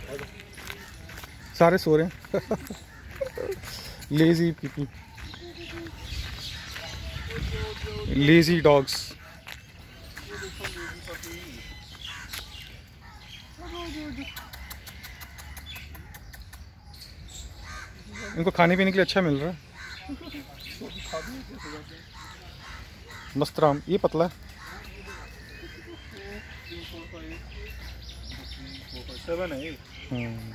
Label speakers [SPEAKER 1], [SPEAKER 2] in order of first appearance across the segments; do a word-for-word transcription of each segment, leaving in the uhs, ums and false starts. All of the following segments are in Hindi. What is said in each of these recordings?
[SPEAKER 1] सारे सो रहे हैं। Lazy people, lazy dogs. इनको खाने पीने के लिए अच्छा मिल रहा है। मस्त राम, ये पतला है।
[SPEAKER 2] सेवन है।
[SPEAKER 1] हम्म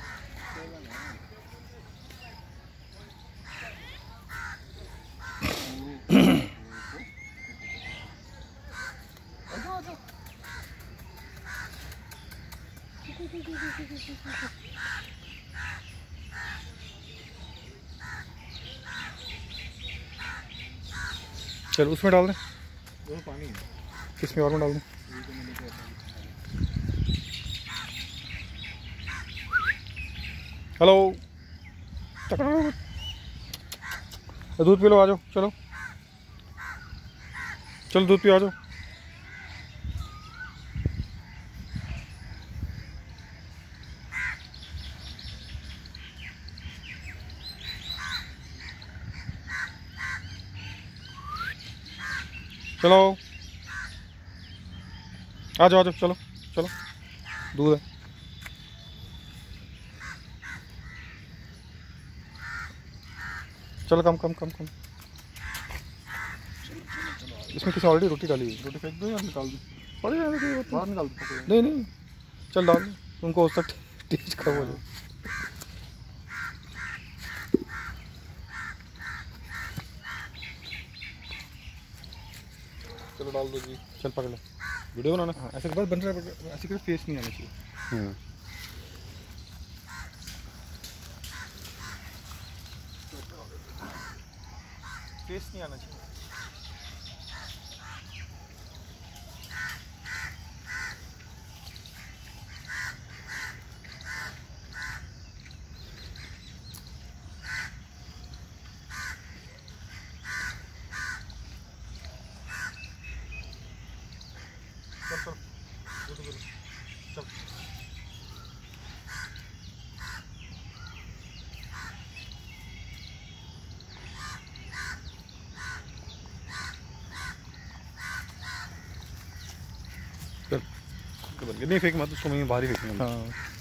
[SPEAKER 1] चल उसमें डाल दें।
[SPEAKER 2] पानी
[SPEAKER 1] किसमें और में डाल दें? हेलो, दूध पी लो, आ जाओ। चलो चलो दूध पियो, आ जाओ। चलो आ जाओ, आ जाओ, चलो चलो, दूध है। चलो कम कम कम कम। इसमें किसी ऑलरेडी रोटी डाली हुई।
[SPEAKER 2] रोटी फेंक दो या निकाल दो?
[SPEAKER 1] पड़े जाने दो,
[SPEAKER 2] बाहर निकाल दो।
[SPEAKER 1] नहीं नहीं, चल डाल दो, तुमको उस तक टेस्ट खराब हो जाए।
[SPEAKER 2] चलो डाल दो जी।
[SPEAKER 1] चल पकड़ लो,
[SPEAKER 2] वीडियो बनाना।
[SPEAKER 1] हाँ ऐसे बस बन रहा है, ऐसे कर फेस नहीं आना चाहिए। फेस नहीं आना चाहिए। चल चल चल। चल नहीं फेंक मत उसको, मैं बाहर ही फेंकूंगा।
[SPEAKER 2] हाँ